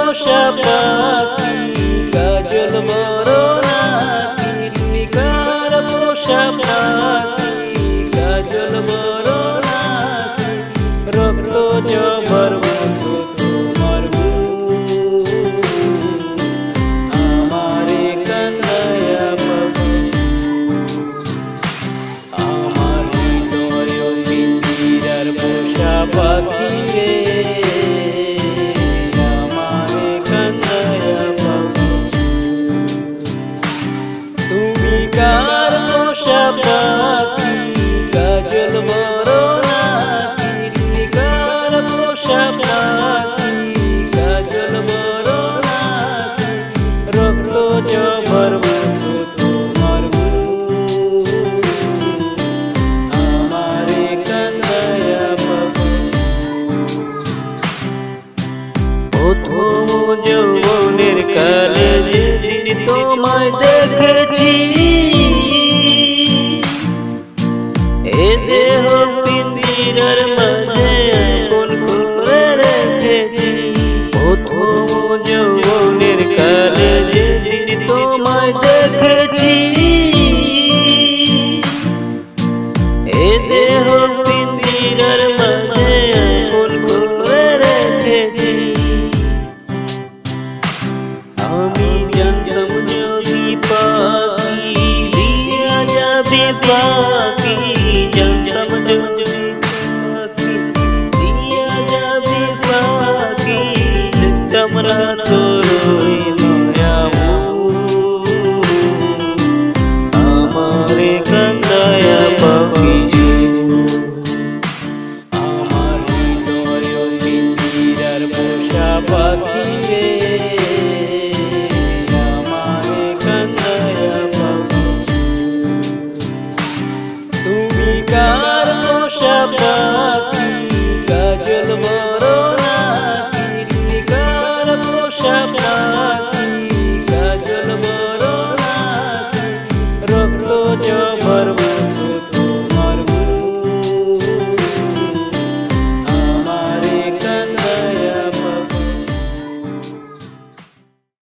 পোষা পাখি কাজল বরনা তুমি কার পোষা পাখি কাজল বরনা রক্ত জবর বন্ধু তোমার আমারে কান্দায়া পাখি আমার হৃদয় মিতিরার পোষা পাখি রে আমারে কান্দায়া পাখি তুমি কার পোষা পাখি কাজল বরনা তুমি কার পোষা পাখি কাজল বরনা রক্ত জবর বন্ধু তোমার আমারে কান্দায়া পাখি প্রথম যৌবনের কালে যেদিন তোমায় দেখেছি এ দেহ পিঞ্জিরার মাঝে আপন করে রেখেছি প্রথম যৌবনের কালে যেদিন তোমায় দেখেছি এ দেহ পিঞ্জিরার মাঝে আপন করে রেখেছি আমি জানতাম যদি পাখি দিয়া যাবে পাখি জানতাম যদি পাখি দিয়া যাবে পাখি দেখতাম না তোর মায়া আমারে কান্দায়া পাখি আমার হৃদয় মিতিরার পোষা পাখি